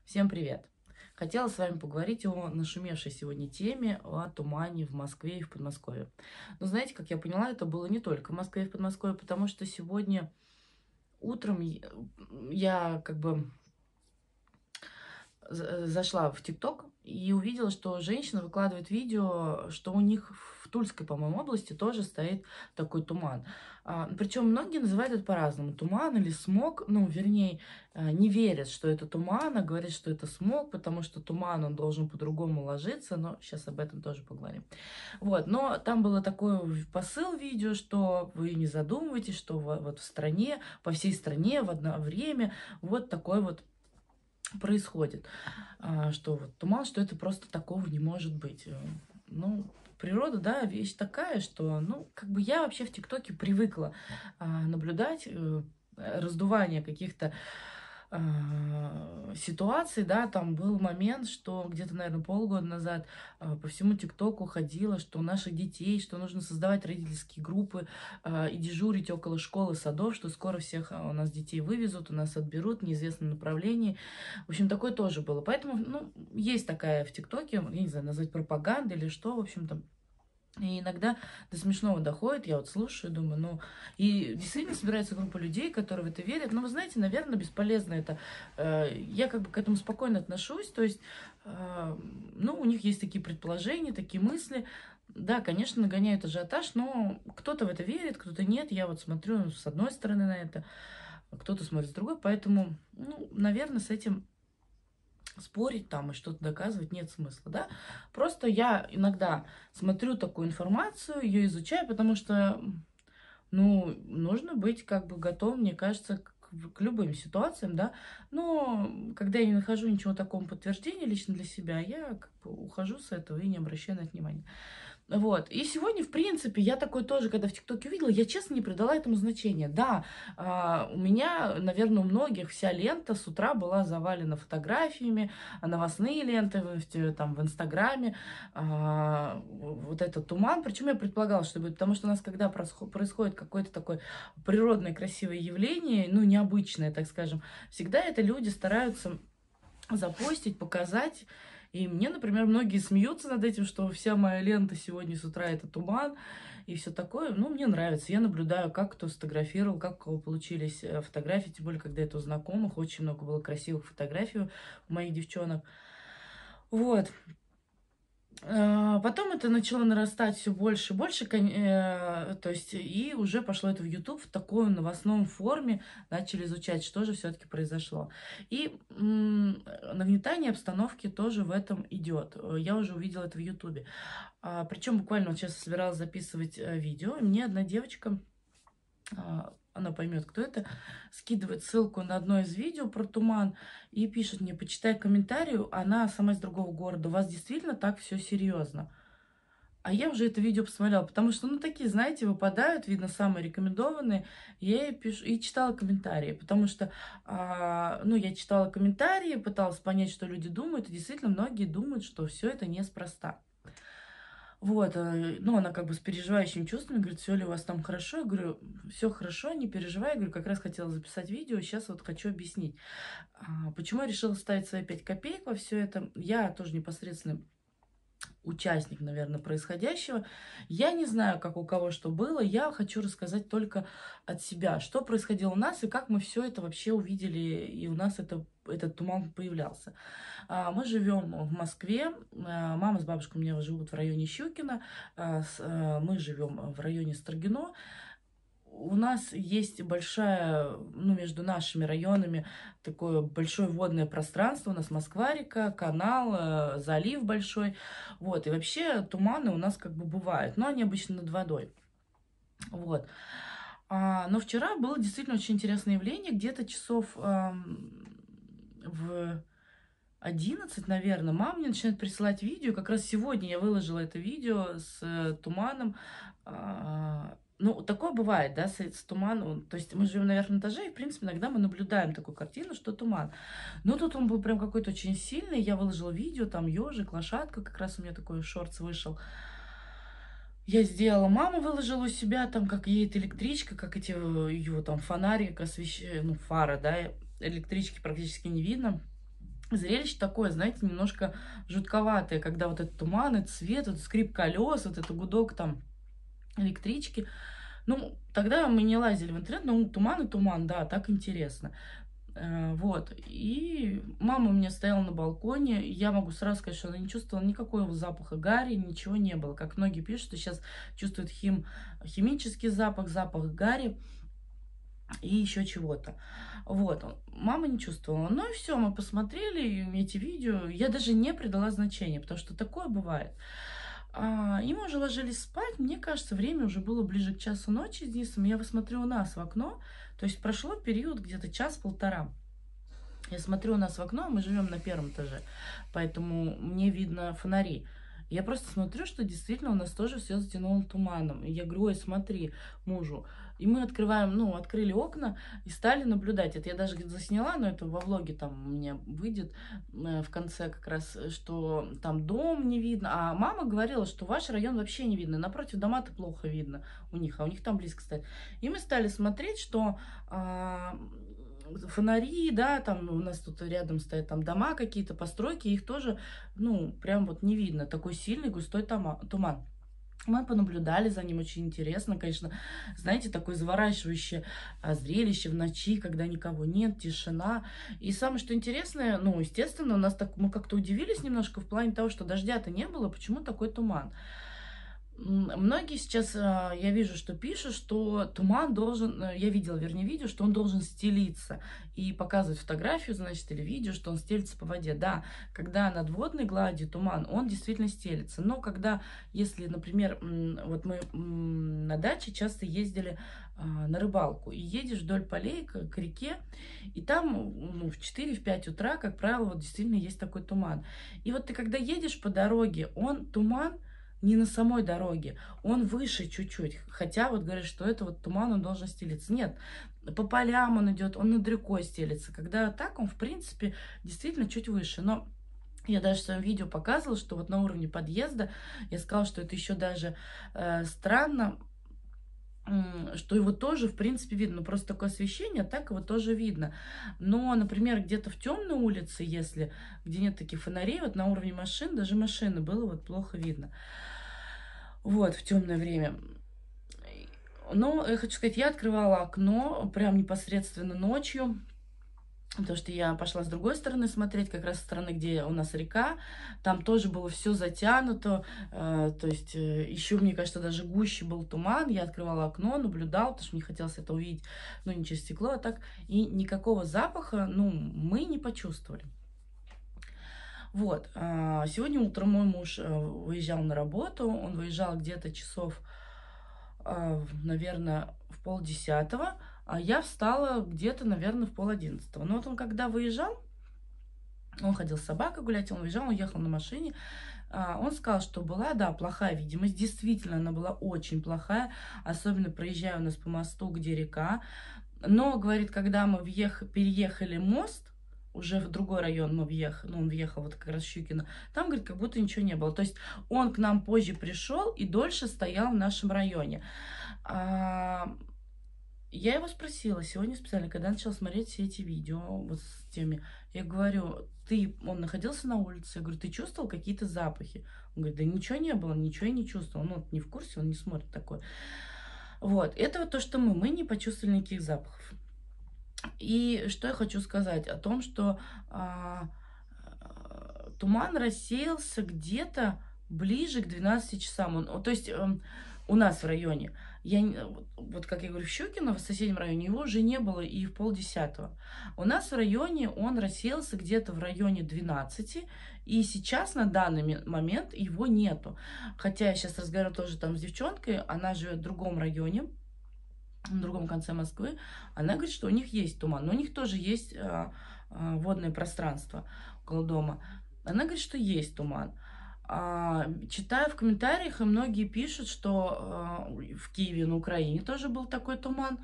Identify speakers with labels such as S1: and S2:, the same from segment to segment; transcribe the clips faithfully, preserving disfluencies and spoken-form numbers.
S1: Всем привет! Хотела с вами поговорить о нашумевшей сегодня теме о тумане в Москве и в Подмосковье. Но знаете, как я поняла, это было не только в Москве и в Подмосковье, потому что сегодня утром я я как бы з- зашла в ТикТок и увидела, что женщина выкладывает видео, что у них в Тульской, по-моему, области тоже стоит такой туман. Причем многие называют это по-разному. Туман или смог. Ну, вернее, э, не верят, что это туман, а говорят, что это смог, потому что туман, он должен по-другому ложиться. Но сейчас об этом тоже поговорим. Вот. Но там было такой в- посыл видео, что вы не задумывайтесь, что во- вот в стране, по всей стране в одно время вот такой вот происходит, а, что вот туман, что это просто такого не может быть. Э, Ну, природа, да, вещь такая, что, ну, как бы я вообще в ТикТоке привыкла а, наблюдать э, раздувание каких-то а, ситуаций, да, там был момент, что где-то, наверное, полгода назад а, по всему ТикТоку ходило, что у наших детей, что нужно создавать родительские группы а, и дежурить около школы, садов, что скоро всех а, у нас детей вывезут, у нас отберут в неизвестном направлении. В общем, такое тоже было. Поэтому, ну, есть такая в ТикТоке, я не знаю, назвать пропаганда или что, в общем-то. И иногда до смешного доходит, я вот слушаю, думаю, ну, и действительно собирается группа людей, которые в это верят. Но вы знаете, наверное, бесполезно это. Э, Я как бы к этому спокойно отношусь, то есть, э, ну, у них есть такие предположения, такие мысли. Да, конечно, нагоняют ажиотаж, но кто-то в это верит, кто-то нет. Я вот смотрю с одной стороны на это, кто-то смотрит с другой, поэтому, ну, наверное, с этим спорить там и что-то доказывать нет смысла, да. Просто я иногда смотрю такую информацию, ее изучаю, потому что, ну, нужно быть как бы готовым, мне кажется, к, к любым ситуациям, да. Но когда я не нахожу ничего такого подтверждения лично для себя, я как бы ухожу с этого и не обращаю на это внимания. Вот. И сегодня, в принципе, я такой тоже, когда в ТикТоке увидела, я честно не придала этому значения. Да, а, у меня, наверное, у многих вся лента с утра была завалена фотографиями, а, новостные ленты в, в- там, в Инстаграме, а, вот этот туман. Причем я предполагала, что будет, потому что у нас, когда просхо- происходит какое-то такое природное красивое явление, ну, необычное, так скажем, всегда это люди стараются запостить, показать. И мне, например, многие смеются над этим, что вся моя лента сегодня с утра это туман и все такое. Ну, мне нравится. Я наблюдаю, как кто сфотографировал, как у кого получились э, фотографии, тем более, когда это у знакомых. Очень много было красивых фотографий у моих девчонок. Вот. А, Потом это начало нарастать все больше и больше, кон- э, то есть и уже пошло это в YouTube в такой новостном форме, начали изучать, что же все-таки произошло. И м, нагнетание обстановки тоже в этом идет. Э, Я уже увидела это в YouTube. Причем буквально вот сейчас собиралась записывать э, видео, и мне одна девочка, а, она поймет, кто это, скидывает ссылку на одно из видео про туман и пишет мне, почитай комментарий, она сама из другого города, у вас действительно так все серьезно? А я уже это видео посмотрела, потому что, ну, такие, знаете, выпадают, видно, самые рекомендованные. Я ей пишу и читала комментарии, потому что, а, ну, я читала комментарии, пыталась понять, что люди думают, и действительно многие думают, что все это неспроста. Вот, э, ну, она как бы с переживающими чувствами говорит, все ли у вас там хорошо? Я говорю, все хорошо, не переживай. Я говорю, как раз хотела записать видео, сейчас вот хочу объяснить. А, почему я решила ставить свои пять копеек во все это. Я тоже непосредственно участник, наверное, происходящего. Я не знаю, как у кого что было. Я хочу рассказать только от себя, что происходило у нас и как мы все это вообще увидели, и у нас это, этот туман появлялся. А, Мы живем в Москве. А, Мама с бабушкой у меня живут в районе Щукина. а, с- а, Мы живем в районе Строгино. У нас есть большая, ну, между нашими районами такое большое водное пространство. У нас Москва-река, канал, э, залив большой. Вот, и вообще туманы у нас как бы бывают, но они обычно над водой. Вот. А, но вчера было действительно очень интересное явление. Где-то часов ам, в одиннадцать, наверное, мама мне начинает присылать видео. Как раз сегодня я выложила это видео с э, туманом. А, Ну, такое бывает, да, с, с туманом. То есть мы живем на верхнем этаже, и, в принципе, иногда мы наблюдаем такую картину, что туман. Но тут он был прям какой-то очень сильный. Я выложила видео, там ежик, лошадка, как раз у меня такой шортс вышел. Я сделала, мама выложила у себя, там, как едет электричка, как эти ее там фонарик освещают, ну, фара, да, электрички практически не видно. Зрелище такое, знаете, немножко жутковатое, когда вот этот туман, этот свет, вот скрип колес, вот это гудок там электрички. Ну, тогда мы не лазили в интернет, но туман и туман, да, так интересно. Э, вот. И мама у меня стояла на балконе. И я могу сразу сказать, что она не чувствовала никакого запаха гари, ничего не было. Как многие пишут, что сейчас чувствуют хим, химический запах, запах гари и еще чего-то. Вот. Мама не чувствовала. Ну и все, мы посмотрели эти видео. Я даже не придала значения, потому что такое бывает. А, и мы уже ложились спать. Мне кажется, время уже было ближе к часу ночи с Денисом. Я посмотрю у нас в окно. То есть прошло период где-то час-полтора. Я смотрю у нас в окно, мы живем на первом этаже, поэтому мне видно фонари. Я просто смотрю, что действительно у нас тоже все затянуло туманом. И я говорю, ой, смотри, мужу. И мы открываем, ну, открыли окна и стали наблюдать. Это я даже где-то засняла, но это во влоге там у меня выйдет э, в конце как раз, э, что там дом не видно. А мама говорила, что ваш район вообще не видно. Напротив, дома-то плохо видно у них, а у них там близко стоит. И мы стали смотреть, что... а, фонари, да, там у нас тут рядом стоят там дома какие-то, постройки, их тоже, ну, прям вот не видно. Такой сильный густой тома- туман. Мы понаблюдали за ним, очень интересно, конечно, знаете, такое завораживающее а, зрелище в ночи, когда никого нет, тишина. И самое, что интересное, ну, естественно, у нас так, мы как-то удивились немножко в плане того, что дождя-то не было, почему такой туман? М, Многие сейчас, а, я вижу, что пишут, что туман должен, э, я видела, вернее, видео, что он должен стелиться. И показывают фотографию, значит, или видео, что он стелится по воде. Да, когда над водной гладью туман, он действительно стелится. Но когда, если, например, м, вот мы м, на даче часто ездили а, на рыбалку, и едешь вдоль полей к, к реке, и там ну, в четыре-пять утра, как правило, вот действительно есть такой туман. И вот ты когда едешь по дороге, он, туман, не на самой дороге, он выше чуть-чуть. Хотя вот говорят, что это вот туман, он должен стелиться. Нет, по полям он идет, он над рекой стелится. Когда так, он в принципе действительно чуть выше. Но я даже в своем видео показывала, что вот на уровне подъезда, я сказала, что это еще даже э, странно, м, что его тоже, в принципе, видно. Ну, просто такое освещение, так его тоже видно. Но, например, где-то в темной улице, если, где нет таких фонарей, вот на уровне машин, даже машины было вот плохо видно. Вот, в темное время. Но я хочу сказать, я открывала окно прям непосредственно ночью, потому что я пошла с другой стороны смотреть, как раз с стороны, где у нас река. Там тоже было все затянуто. э, То есть э, еще, мне кажется, даже гуще был туман. Я открывала окно, наблюдала, потому что мне хотелось это увидеть, ну, не через стекло, а так. И никакого запаха, ну, мы не почувствовали. Вот. а, Сегодня утром мой муж э, выезжал на работу. Он выезжал где-то часов, наверное, в полдесятого, а я встала где-то, наверное, в пол-одиннадцатого. Но вот он когда выезжал, он ходил с собакой гулять, он выезжал, он ехал на машине, а, он сказал, что была, да, плохая видимость, действительно, она была очень плохая, особенно проезжая у нас по мосту, где река. Но, говорит, когда мы въех... переехали мост, уже в другой район мы въехали, ну, он въехал вот как раз в Щукино, там, говорит, как будто ничего не было. То есть он к нам позже пришел и дольше стоял в нашем районе. А, я его спросила сегодня специально, когда начала смотреть все эти видео вот с теми, я говорю, ты, он находился на улице, я говорю, ты чувствовал какие-то запахи? Он говорит, да ничего не было, ничего я не чувствовал. Ну, вот не в курсе, он не смотрит такое. Вот, это вот то, что мы, мы не почувствовали никаких запахов. И что я хочу сказать о том, что а, а, туман рассеялся где-то ближе к двенадцати часам. Он, то есть эм, у нас в районе. Я, вот, вот как я говорю, в Щукино, в соседнем районе, его уже не было и в полдесятого. У нас в районе он рассеялся где-то в районе двенадцати, и сейчас на данный момент его нету. Хотя я сейчас разговариваю тоже там с девчонкой, она живет в другом районе, на другом конце Москвы, она говорит, что у них есть туман, но у них тоже есть а, а, водное пространство около дома. Она говорит, что есть туман. А, читаю в комментариях, и многие пишут, что а, в Киеве, на Украине тоже был такой туман.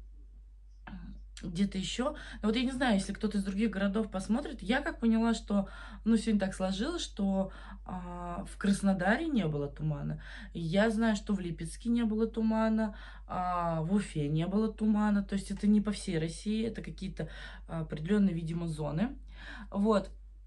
S1: Где-то еще. Но вот я не знаю, если кто-то из других городов посмотрит, я как поняла, что, ну, сегодня так сложилось, что а, в Краснодаре не было тумана. Я знаю, что в Липецке не было тумана, а, в Уфе не было тумана. То есть это не по всей России, это какие-то определенные, видимо, зоны. Вот.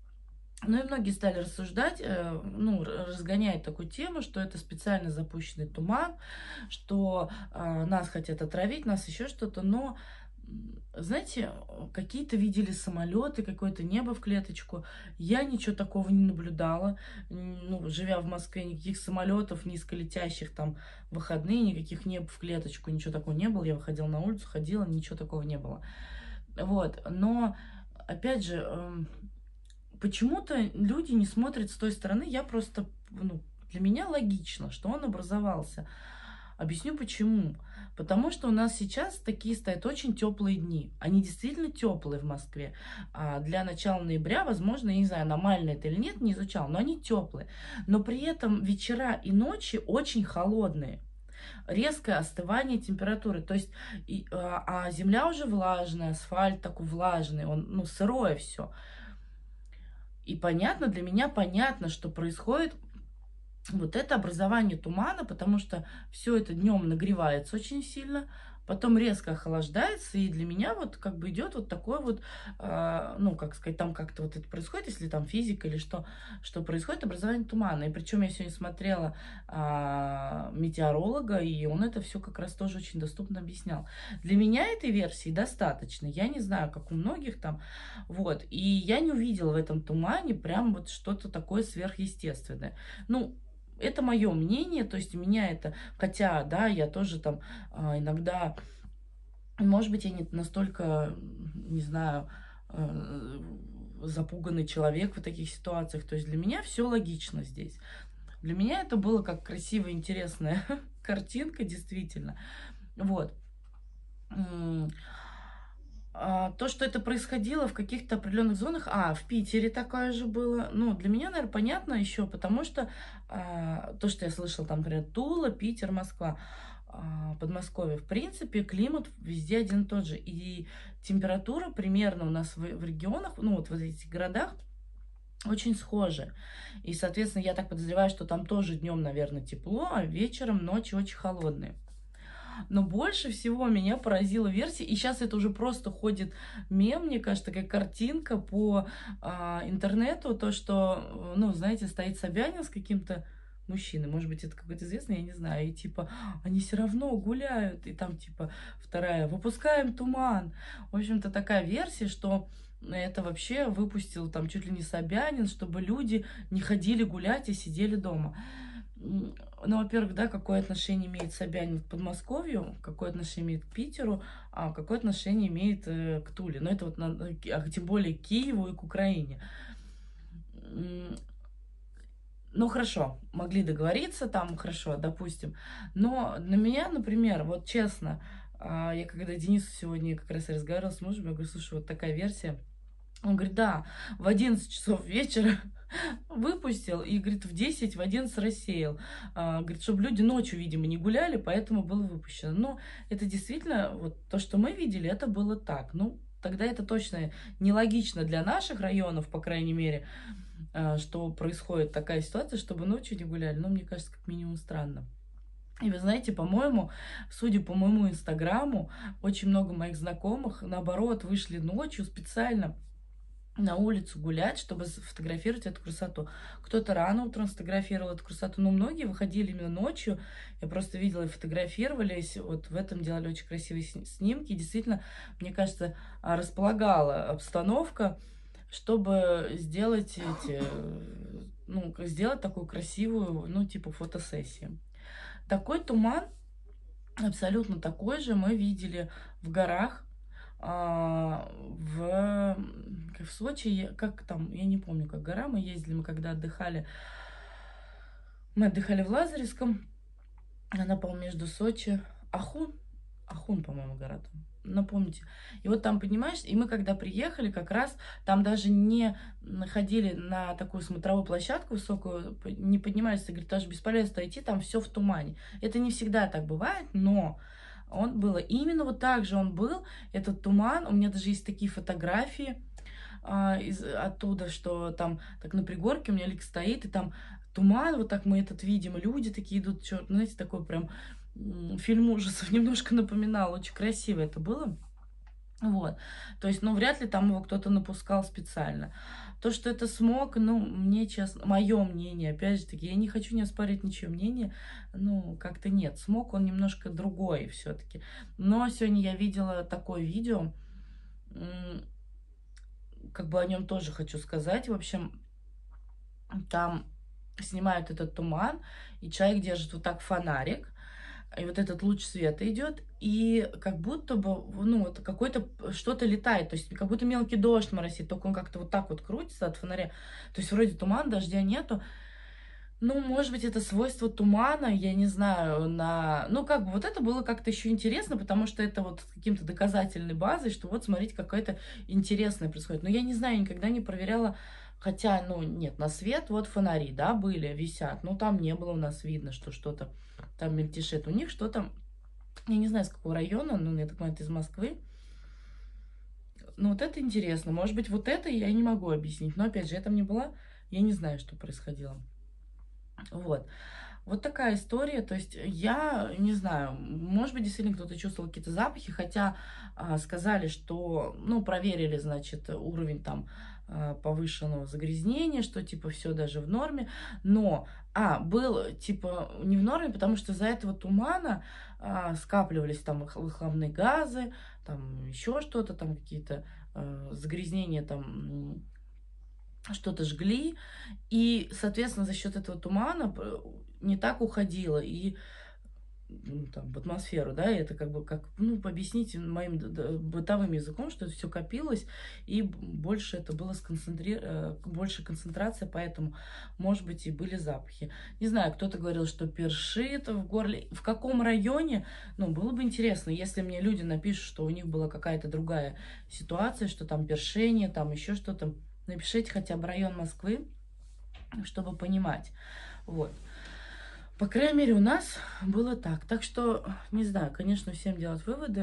S1: Ну и многие стали рассуждать, э, ну, р- разгонять такую тему, что это специально запущенный туман, что а, нас хотят отравить, нас еще что-то. Но, м, знаете, э, какие-то видели самолеты, какое-то небо в клеточку. Я ничего такого не наблюдала. М, Ну, живя в Москве, никаких самолетов низколетящих там в выходные, никаких неб в клеточку, ничего такого не было. Я выходила на улицу, ходила, ничего такого не было. Вот, но, опять же, эм, почему-то люди не смотрят с той стороны. Я просто, ну, для меня логично, что он образовался. Объясню почему. Потому что у нас сейчас такие стоят очень теплые дни. Они действительно теплые в Москве. А для начала ноября, возможно, я не знаю, аномально это или нет, не изучал, но они теплые. Но при этом вечера и ночи очень холодные. Резкое остывание температуры. То есть, и, а, а земля уже влажная, асфальт такой влажный, он, ну, сырое все. И понятно, для меня понятно, что происходит вот это образование тумана, потому что все это днем нагревается очень сильно, потом резко охлаждается, и для меня вот как бы идет вот такой вот, а, ну, как сказать, там как-то вот это происходит, если там физика или что, что происходит образование тумана. И причем я сегодня смотрела а, метеоролога, и он это все как раз тоже очень доступно объяснял. Для меня этой версии достаточно. Я не знаю, как у многих там, вот. И я не увидела в этом тумане прям вот что-то такое сверхъестественное. Ну, это мое мнение, то есть у меня это, хотя, да, я тоже там а, иногда, может быть, я не настолько, не знаю, э, запуганный человек в таких ситуациях, то есть для меня все логично здесь. Для меня это было как красивая, интересная картинка, действительно. Вот. М, а, то, что это происходило в каких-то определенных зонах, а, в Питере такое же было, ну, для меня, наверное, понятно еще, потому что а, то, что я слышала, там, например, Тула, Питер, Москва, а, Подмосковье, в принципе, климат везде один и тот же, и температура примерно у нас в, в регионах, ну, вот в этих городах, очень схожи. И, соответственно, я так подозреваю, что там тоже днем, наверное, тепло, а вечером ночи очень холодные. Но больше всего меня поразила версия, и сейчас это уже просто ходит мем, мне кажется, такая картинка по а, интернету, то, что, э, ну, знаете, стоит Собянин с каким-то мужчиной, может быть, это какой-то известный, я не знаю, и типа, они все равно гуляют, и там типа вторая, выпускаем туман. В общем-то, такая версия, что это вообще выпустил там чуть ли не Собянин, чтобы люди не ходили гулять и сидели дома. М, Ну, во-первых, да, какое отношение имеет Собянин к Подмосковью, какое отношение имеет к Питеру, а какое отношение имеет э, к Туле. Но это вот, на- на Ки- а тем более к Киеву и к Украине. М, Ну, хорошо, могли договориться там, хорошо, допустим. Но на меня, например, вот честно, а, я когда Денису сегодня как раз и разговаривала с мужем, я говорю, слушай, вот такая версия. Он говорит, да, в одиннадцать часов вечера выпустил и, говорит, в десять, в одиннадцать рассеял. А, говорит, чтобы люди ночью, видимо, не гуляли, поэтому было выпущено. Но это действительно, вот то, что мы видели, это было так. Ну, тогда это точно нелогично для наших районов, по крайней мере, а, что происходит такая ситуация, чтобы ночью не гуляли. Но мне кажется, как минимум странно. И вы знаете, по-моему, судя по моему инстаграму, очень много моих знакомых, наоборот, вышли ночью специально на улицу гулять, чтобы сфотографировать эту красоту. Кто-то рано утром сфотографировал эту красоту, но многие выходили именно ночью. Я просто видела и фотографировались. Вот в этом делали очень красивые сни- снимки. И действительно, мне кажется, а, располагала обстановка, чтобы сделать эти, э, ну, к- сделать такую красивую, ну, типа фотосессию. Такой туман, абсолютно такой же, мы видели в горах, а, в, м, как в Сочи, я- как там, я не помню, как гора, мы ездили, мы когда отдыхали, мы отдыхали в Лазаревском, она, по-моему, между Сочи, Ахун, Ахун, по-моему, гора там, напомните. И вот там, понимаешь, и мы когда приехали, как раз там даже не находили на такую смотровую площадку высокую, п- не поднимались, и говорит, даже бесполезно идти, там все в тумане. Это не всегда так бывает, но он было. Именно вот так же он был, этот туман. У меня даже есть такие фотографии а, из, оттуда, что там так на пригорке у меня лик стоит, и там туман, вот так мы этот видим, и люди такие идут, черт, знаете, такой прям м, фильм ужасов немножко напоминал, очень красиво это было. Вот, то есть, ну, вряд ли там его кто-то напускал специально. То, что это смог, ну, мне, честно, мое мнение, опять же таки, я не хочу не оспаривать ничье мнение, ну, как-то нет. Смог, он немножко другой все-таки. Но сегодня я видела такое видео, как бы о нем тоже хочу сказать. В общем, там снимают этот туман, и человек держит вот так фонарик, и вот этот луч света идет, и как будто бы, ну, вот какой-то что-то летает, то есть как будто мелкий дождь моросит, только он как-то вот так вот крутится от фонаря. То есть вроде туман, дождя нету. Ну, может быть, это свойство тумана, я не знаю, на... Ну, как бы вот это было как-то еще интересно, потому что это вот с каким-то доказательной базой, что вот, смотрите, какое-то интересное происходит. Но я не знаю, никогда не проверяла, хотя, ну, нет, на свет вот фонари, да, были, висят, но там не было у нас видно, что что-то там мельтешит. У них что-то, я не знаю, с какого района, ну, я так понимаю, это из Москвы. Ну, вот это интересно. Может быть, вот это я не могу объяснить. Но, опять же, я там не была, я не знаю, что происходило. Вот. Вот такая история. То есть я не знаю, может быть, действительно кто-то чувствовал какие-то запахи, хотя а, сказали, что, ну, проверили, значит, уровень там а, повышенного загрязнения, что типа все даже в норме. Но, а, был типа не в норме, потому что из-за этого тумана а, скапливались там вых- выхлопные газы, там еще что-то, там какие-то а, загрязнения там м, что-то жгли, и, соответственно, за счет этого тумана п- не так уходило и ну, там, в атмосферу, да, и это как бы, как, ну, объяснить моим д- д- бытовым языком, что это все копилось, и б- больше это было сконцентри... э, больше концентрация, поэтому, может быть, и были запахи. Не знаю, кто-то говорил, что першит в горле. В каком районе, ну, было бы интересно, если мне люди напишут, что у них была какая-то другая ситуация, что там першение, там еще что-то. Напишите хотя бы район Москвы, чтобы понимать. Вот. По крайней мере, у нас было так. Так что, не знаю, конечно, всем делать выводы,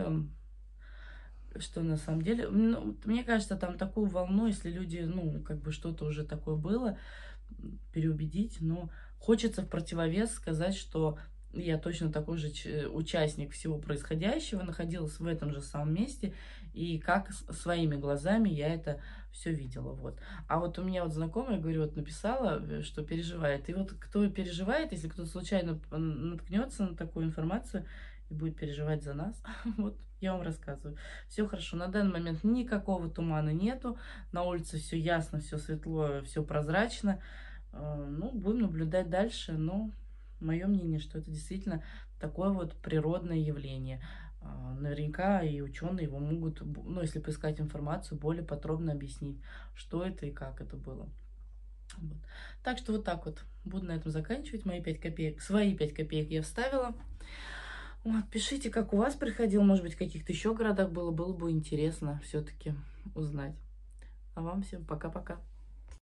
S1: что на самом деле... Ну, мне кажется, там такую волну, если люди, ну, как бы что-то уже такое было, переубедить, но хочется в противовес сказать, что я точно такой же ч- участник всего происходящего, находилась в этом же самом месте, и как с- своими глазами я это все видела, вот. А вот у меня вот знакомая, говорю, вот написала, э, что переживает, и вот кто переживает, если кто-то случайно п- наткнется на такую информацию и будет переживать за нас, вот, я вам рассказываю. Все хорошо, на данный момент никакого тумана нету, на улице все ясно, все светло, все прозрачно. Э, Ну, будем наблюдать дальше, но мое мнение, что это действительно такое вот природное явление. А, Наверняка и ученые его могут, б- ну, если поискать информацию, более подробно объяснить, что это и как это было. Вот. Так что вот так вот. Буду на этом заканчивать. Мои пять копеек, свои пять копеек я вставила. Вот, пишите, как у вас приходил, может быть, в каких-то еще городах было, было бы интересно все-таки узнать. А вам всем пока-пока.